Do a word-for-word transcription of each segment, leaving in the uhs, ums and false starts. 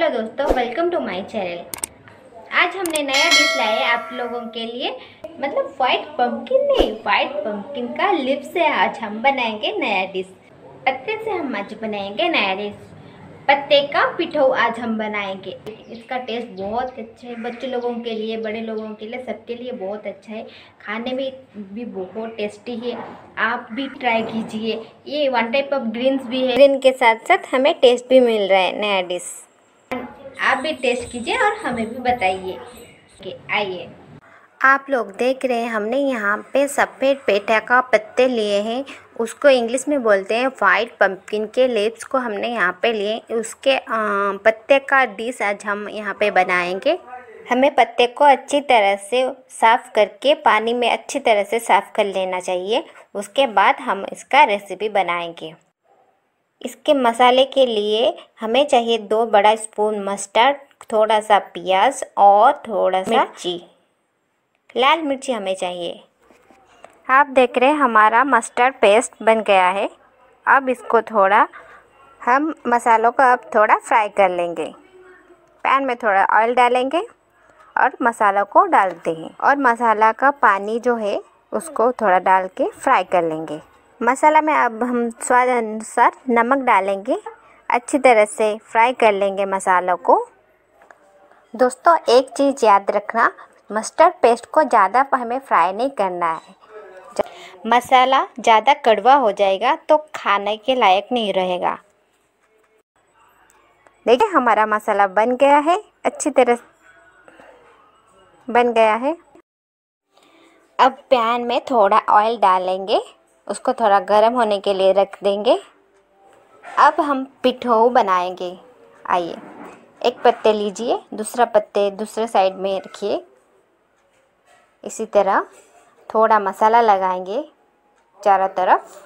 Hello दोस्तों, welcome to my channel. आज हमने नया डिश लाया है आप लोगों के लिए। मतलब वाइट पंपकिन नहीं, वाइट पंपकिन का लिप्स से आज हम बनाएंगे नया डिश। पत्ते से हम आज बनाएंगे नया डिश। पत्ते का पिठो आज हम बनाएंगे। इसका टेस्ट बहुत अच्छा है, बच्चे लोगों के लिए, बड़े लोगों के लिए, सबके लिए बहुत अच्छा है। खाने में भी बहुत टेस्टी है, आप भी ट्राई कीजिए। ये वन टाइप ऑफ ग्रीन्स भी है, ग्रीन के साथ साथ हमें टेस्ट भी मिल रहा है नया डिश। आप भी टेस्ट कीजिए और हमें भी बताइए कि आइए। आप लोग देख रहे हैं, हमने यहाँ पे सफ़ेद पेठा का पत्ते लिए हैं, उसको इंग्लिश में बोलते हैं वाइट पंपकिन के लीव्स को हमने यहाँ पे लिए। उसके पत्ते का डिश आज हम यहाँ पे बनाएंगे। हमें पत्ते को अच्छी तरह से साफ़ करके पानी में अच्छी तरह से साफ़ कर लेना चाहिए। उसके बाद हम इसका रेसिपी बनाएंगे। इसके मसाले के लिए हमें चाहिए दो बड़ा स्पून मस्टर्ड, थोड़ा सा प्याज और थोड़ा सा मिर्ची, लाल मिर्ची हमें चाहिए। आप देख रहे हैं हमारा मस्टर्ड पेस्ट बन गया है। अब इसको थोड़ा हम मसालों को अब थोड़ा फ्राई कर लेंगे। पैन में थोड़ा ऑयल डालेंगे और मसालों को डालते हैं और मसाला का पानी जो है उसको थोड़ा डाल के फ्राई कर लेंगे। मसाला में अब हम स्वाद अनुसार नमक डालेंगे। अच्छी तरह से फ्राई कर लेंगे मसालों को। दोस्तों, एक चीज़ याद रखना, मस्टर्ड पेस्ट को ज़्यादा हमें फ्राई नहीं करना है। मसाला ज़्यादा कड़वा हो जाएगा तो खाने के लायक नहीं रहेगा। देखिए हमारा मसाला बन गया है, अच्छी तरह बन गया है। अब पैन में थोड़ा ऑयल डालेंगे, उसको थोड़ा गर्म होने के लिए रख देंगे। अब हम पिठो बनाएंगे। आइए, एक पत्ते लीजिए, दूसरा पत्ते दूसरे साइड में रखिए। इसी तरह थोड़ा मसाला लगाएंगे चारों तरफ,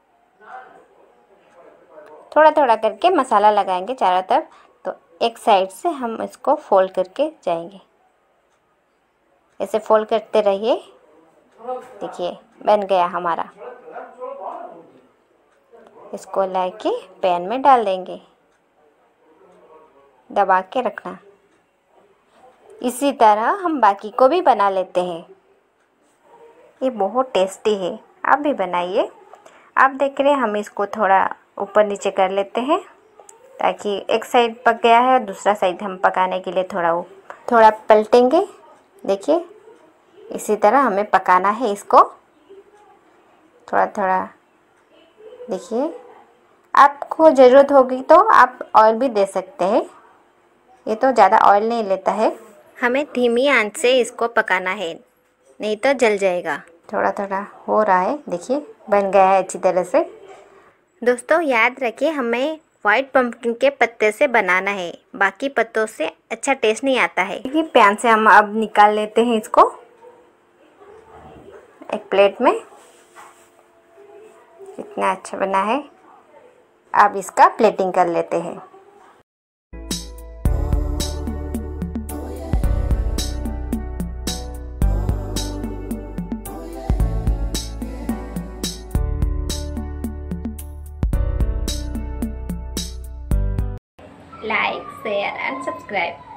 थोड़ा थोड़ा करके मसाला लगाएंगे चारों तरफ। तो एक साइड से हम इसको फोल्ड करके जाएंगे, ऐसे फोल्ड करते रहिए। देखिए बन गया हमारा। इसको लाके पैन में डाल देंगे, दबा के रखना। इसी तरह हम बाकी को भी बना लेते हैं। ये बहुत टेस्टी है, आप भी बनाइए। आप देख रहे हैं हम इसको थोड़ा ऊपर नीचे कर लेते हैं ताकि एक साइड पक गया है और दूसरा साइड हम पकाने के लिए थोड़ा थोड़ा पलटेंगे। देखिए इसी तरह हमें पकाना है इसको, थोड़ा थोड़ा। देखिए आपको ज़रूरत होगी तो आप ऑयल भी दे सकते हैं, ये तो ज़्यादा ऑयल नहीं लेता है। हमें धीमी आंच से इसको पकाना है, नहीं तो जल जाएगा। थोड़ा थोड़ा हो रहा है, देखिए बन गया है अच्छी तरह से। दोस्तों याद रखिए, हमें वाइट पंपकिन के पत्ते से बनाना है, बाकी पत्तों से अच्छा टेस्ट नहीं आता है। ये पैन से हम अब निकाल लेते हैं इसको एक प्लेट में। कितना अच्छा बना है। अब इसका प्लेटिंग कर लेते हैं। Like, share and subscribe.